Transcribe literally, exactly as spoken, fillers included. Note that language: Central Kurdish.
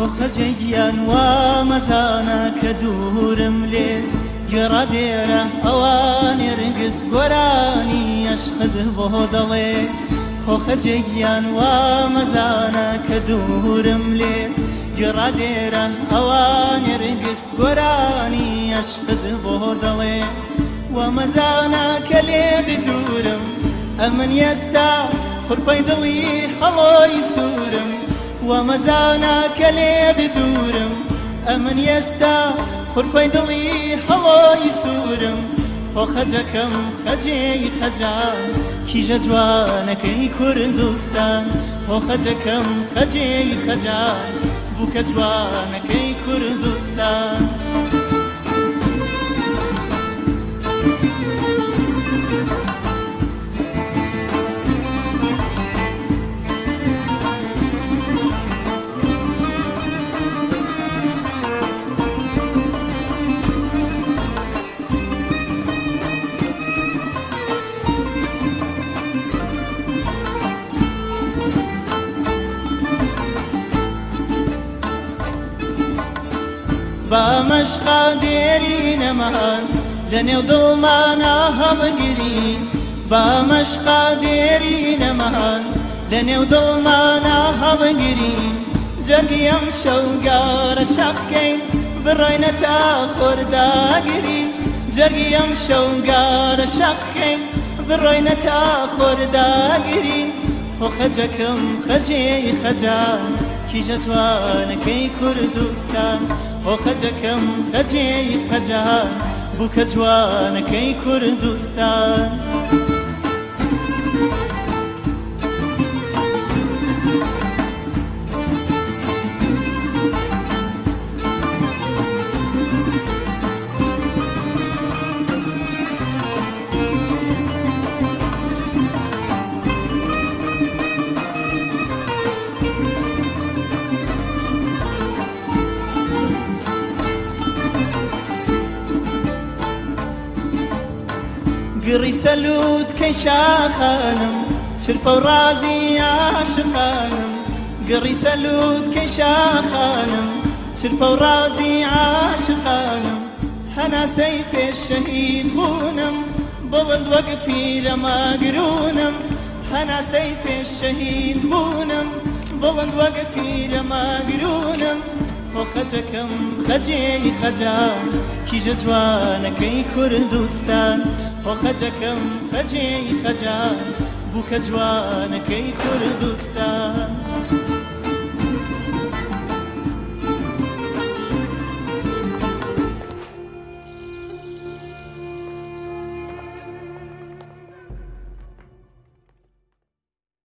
خەجەیان وا مەزانە کە دوورم لێ گێڕا دێرە ئەوانێ ڕنگس گۆرانی عەشقت بۆ دەڵێ خۆ خەجەیان وا مەزانە کە دوورم لێ گێڕا دێرە ئەوانێ ڕنگس گۆرانی عەشقت بۆ دەڵێ وا مەزانە کە لێت دوورم ئەمن ئێستا خوڕپەی دڵی هەڵۆی سوورم وا مەزانە کە لێت دوورم ئەمن ئێستا خوڕپەی دڵی هەڵۆی سوورم خۆ خەجەکەم خەجێی خەجان کیژە جوانەکەی کوردستان خۆ خەجەکەم خەجێی خەجان بووکە جوانەکەی کوردستان با مەشقا دێرینەمان لە نێو دڵمانە هەڵگرین با مەشقا دێرینەمان لە نێو دڵمانە هەڵگرین جەرگی ئەم شەوگارە شەقکەین بڕۆینە تا خۆرداگرین جەرگی ئەم شەوگارە شەقکەین بڕۆینە تا خۆرداگرین خۆ خەجەکەم خەجێی خەجان کیژە جوانەکەی کوردستان خۆ خەجەکەم خەجێی خەجان بووکە جوانەکەی کوردستان گڕی سەلووت کەی شاخانم چرپە و ڕازی عاشقانم گڕی سەلووت کەی شاخانم چرپە و ڕازی عاشقانم هەناسەی پێش شەهید بوونم بڵند وەک پیرە ماگرونم هەناسەی پێش شەهید بوونم بڵند وەک پیرە ماگرونم خۆ خەجەکەم خەجێی خەجان کیژە جوانەکەی کوردستان خۆ خەجەکەم خەجێی خەجان بووکە جوانەکەی کوردستان